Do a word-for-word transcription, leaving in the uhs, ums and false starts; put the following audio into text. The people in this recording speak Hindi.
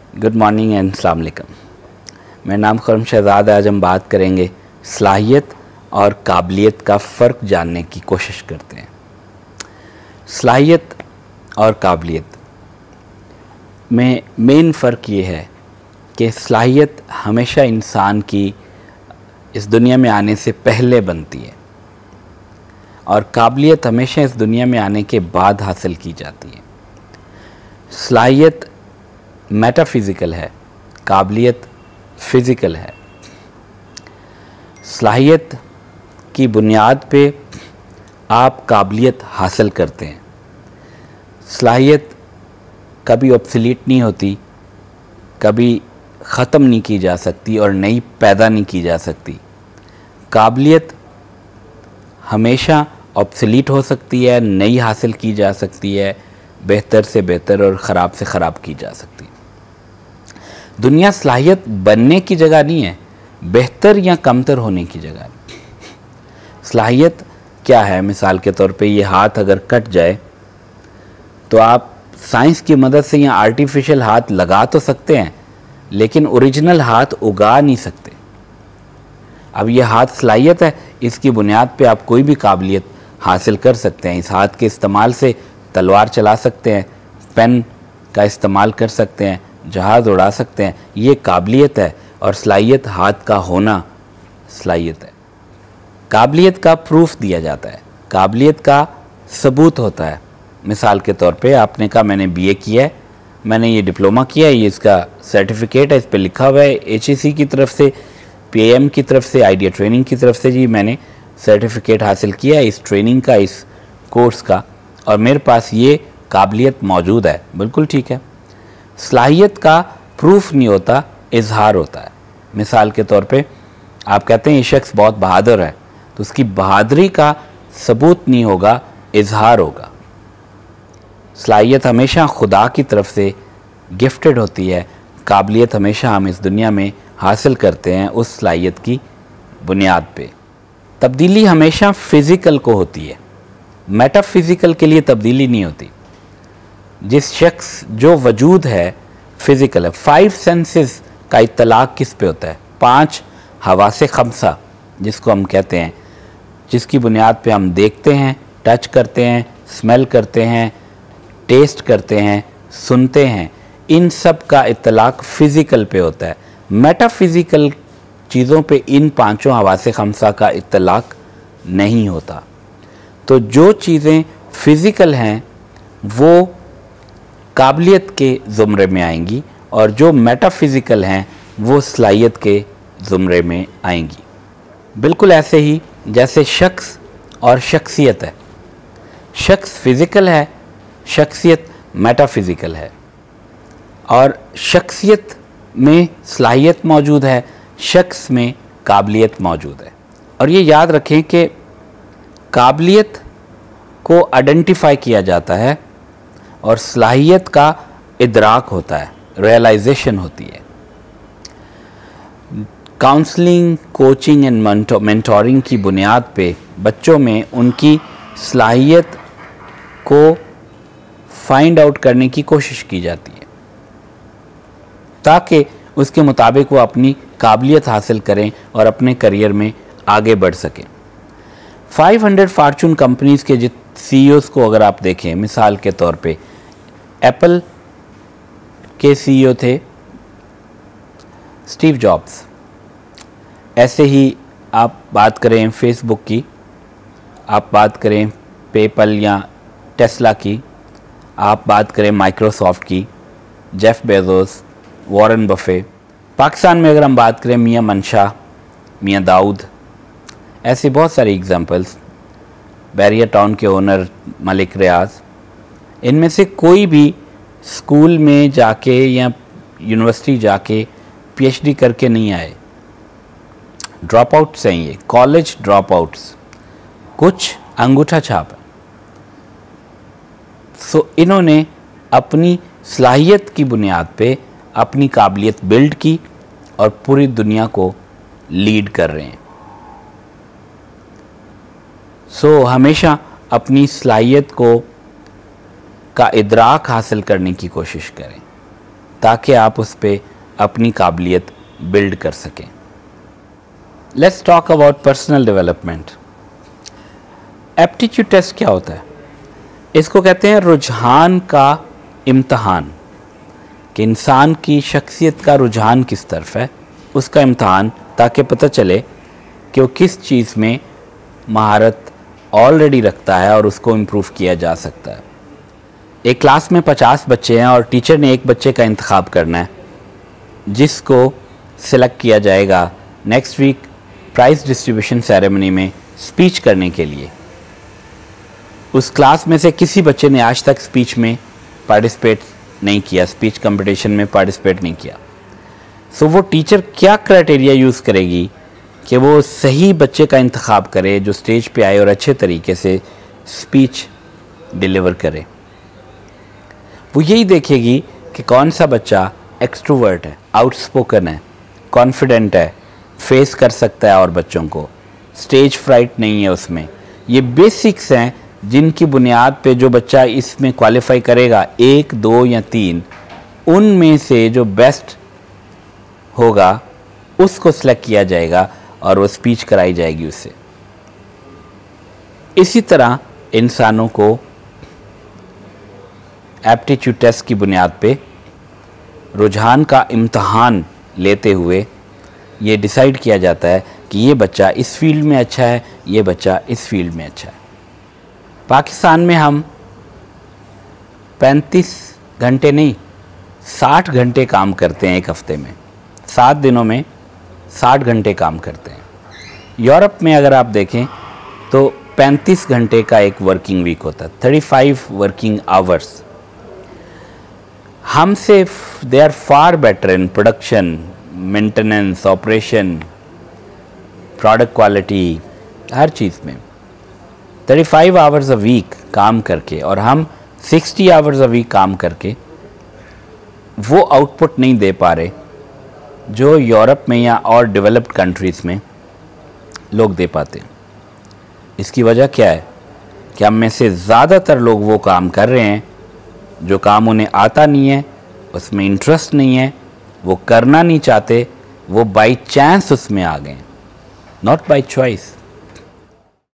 गुड मॉर्निंग एंड अस्सलाम वालेकुम। मेरा नाम खुर्रम शहजाद है। आज हम बात करेंगे सलाहियत और काबिलियत का फ़र्क जानने की कोशिश करते हैं। सलाहियत और काबिलियत में मेन फ़र्क ये है कि सलाहियत हमेशा इंसान की इस दुनिया में आने से पहले बनती है और काबिलियत हमेशा इस दुनिया में आने के बाद हासिल की जाती है। सलाहियत मेटाफिज़िकल है, काबिलियत फ़िज़िकल है। सलाहियत की बुनियाद पे आप काबिलियत हासिल करते हैं। सलाहियत कभी ऑब्सोलीट नहीं होती, कभी ख़त्म नहीं की जा सकती और नई पैदा नहीं की जा सकती। काबिलियत हमेशा ऑब्सोलीट हो सकती है, नई हासिल की जा सकती है, बेहतर से बेहतर और ख़राब से ख़राब की जा सकती है। दुनिया सलाहियत बनने की जगह नहीं है, बेहतर या कमतर होने की जगह है। सलाहियत क्या है? मिसाल के तौर पे ये हाथ अगर कट जाए तो आप साइंस की मदद से या आर्टिफिशियल हाथ लगा तो सकते हैं, लेकिन ओरिजिनल हाथ उगा नहीं सकते। अब ये हाथ सलाहियत है, इसकी बुनियाद पे आप कोई भी काबिलियत हासिल कर सकते हैं। इस हाथ के इस्तेमाल से तलवार चला सकते हैं, पेन का इस्तेमाल कर सकते हैं, जहाज़ उड़ा सकते हैं। ये काबिलियत है और सलाहियत हाथ का होना सलाहियत है। काबिलियत का प्रूफ दिया जाता है, काबिलियत का सबूत होता है। मिसाल के तौर पे आपने कहा मैंने बीए किया है, मैंने ये डिप्लोमा किया है, ये इसका सर्टिफिकेट है, इस पे लिखा हुआ है एचईसी की तरफ से, पीएम की तरफ से, आइडिया ट्रेनिंग की तरफ से, जी मैंने सर्टिफिकेट हासिल किया है इस ट्रेनिंग का, इस कोर्स का, और मेरे पास ये काबिलियत मौजूद है। बिल्कुल ठीक है। सलाहियत का प्रूफ नहीं होता, इजहार होता है। मिसाल के तौर पे आप कहते हैं ये शख्स बहुत बहादुर है, तो उसकी बहादुरी का सबूत नहीं होगा, इजहार होगा। सलाहियत हमेशा खुदा की तरफ से गिफ्टेड होती है, काबिलियत हमेशा हम इस दुनिया में हासिल करते हैं उस सलाहियत की बुनियाद पे। तब्दीली हमेशा फ़िज़िकल को होती है, मेटाफिज़िकल के लिए तब्दीली नहीं होती। जिस शख्स जो वजूद है फ़िज़िकल है। फाइव सेंसेस का इत्तलाक़ किस पे होता है? पांच हवासे खमसा जिसको हम कहते हैं, जिसकी बुनियाद पे हम देखते हैं, टच करते हैं, स्मेल करते हैं, टेस्ट करते हैं, सुनते हैं। इन सब का इत्तलाक़ फ़िज़िकल पे होता है। मेटाफिज़िकल चीज़ों पे इन पांचों हवासे खमसा का इत्तलाक़ नहीं होता। तो जो चीज़ें फ़िज़िकल हैं वो काबिलियत के ज़ुमरे में आएंगी और जो मेटाफिज़िकल हैं वो सलाहियत के ज़ुमरे में आएंगी। बिल्कुल ऐसे ही जैसे शख्स और शख्सियत है। शख्स फ़िज़िकल है, शख्सियत मेटाफिज़िकल है। और शख्सियत में सलाहियत मौजूद है, शख्स में काबिलियत मौजूद है। और ये याद रखें कि काबिलियत को आइडेंटिफाई किया जाता है और सलाहियत का इदराक होता है, रियलाइजेशन होती है। काउंसलिंग, कोचिंग एंड मेंटोरिंग की बुनियाद पे बच्चों में उनकी सलाहियत को फाइंड आउट करने की कोशिश की जाती है ताकि उसके मुताबिक वो अपनी काबिलियत हासिल करें और अपने करियर में आगे बढ़ सकें। फाइव हंड्रेड फार्चून कंपनीज़ के जित सीईओज़ को अगर आप देखें, मिसाल के तौर पे एप्पल के सीईओ थे स्टीव जॉब्स। ऐसे ही आप बात करें फेसबुक की, आप बात करें पेपल या टेस्ला की, आप बात करें माइक्रोसॉफ्ट की, Jeff Bezos, Warren Buffett. Pakistan में अगर हम बात करें मियां मंशा, मियां दाऊद, ऐसे बहुत सारी एग्जांपल्स, बैरिया टाउन के ओनर मलिक रियाज। इनमें से कोई भी स्कूल में जाके या यूनिवर्सिटी जाके पीएचडी करके नहीं आए, ड्रॉप आउट्स हैं ये, कॉलेज ड्रॉप आउट्स, कुछ अंगूठा छाप। सो इन्होंने अपनी सलाहियत की बुनियाद पे अपनी काबिलियत बिल्ड की और पूरी दुनिया को लीड कर रहे हैं। सो so, हमेशा अपनी सलाहियत को का इदराक हासिल करने की कोशिश करें। ताकि आप उस पर अपनी काबिलियत बिल्ड कर सकें। Let's talk about personal development. Aptitude test क्या होता है? इसको कहते हैं रुझान का इम्तहान, कि इंसान की शख्सियत का रुझान किस तरफ है, उसका इम्तहान, ताकि पता चले कि वो किस चीज़ में महारत ऑलरेडी रखता है और उसको इम्प्रूव किया जा सकता है। एक क्लास में पचास बच्चे हैं और टीचर ने एक बच्चे का इंतखाब करना है जिसको सिलेक्ट किया जाएगा next week prize distribution ceremony में स्पीच करने के लिए। उस क्लास में से किसी बच्चे ने आज तक स्पीच में पार्टिसिपेट नहीं किया, स्पीच कंपटीशन में पार्टिसिपेट नहीं किया। सो so, वो टीचर क्या क्राइटेरिया यूज़ करेगी कि वो सही बच्चे का इंतखाब करे जो स्टेज पे आए और अच्छे तरीके से स्पीच डिलीवर करे। वो यही देखेगी कि कौन सा बच्चा एक्सट्रोवर्ट है, आउटस्पोकन है, कॉन्फिडेंट है, फेस कर सकता है और बच्चों को, स्टेज फ्राइट नहीं है उसमें। ये बेसिक्स हैं जिनकी बुनियाद पे जो बच्चा इसमें क्वालिफाई करेगा, एक, दो या तीन, उनमें से जो बेस्ट होगा उसको सिलेक्ट किया जाएगा और वो स्पीच कराई जाएगी उससे। इसी तरह इंसानों को एप्टीट्यूड टेस्ट की बुनियाद पे रुझान का इम्तहान लेते हुए ये डिसाइड किया जाता है कि ये बच्चा इस फील्ड में अच्छा है, ये बच्चा इस फील्ड में अच्छा है। पाकिस्तान में हम पैंतीस घंटे नहीं साठ घंटे काम करते हैं एक हफ्ते में, सात दिनों में साठ घंटे काम करते हैं। यूरोप में अगर आप देखें तो पैंतीस घंटे का एक वर्किंग वीक होता है, पैंतीस वर्किंग आवर्स। हमसे they are far better in production, maintenance, operation, product quality, हर चीज़ में पैंतीस आवर्स अ वीक काम करके, और हम साठ आवर्स अ वीक काम करके वो आउटपुट नहीं दे पा रहे जो यूरोप में या और डेवलप्ड कंट्रीज़ में लोग दे पाते हैं। इसकी वजह क्या है कि हम में से ज़्यादातर लोग वो काम कर रहे हैं जो काम उन्हें आता नहीं है, उसमें इंटरेस्ट नहीं है, वो करना नहीं चाहते, वो बाई चांस उसमें आ गए, नॉट बाई चॉइस।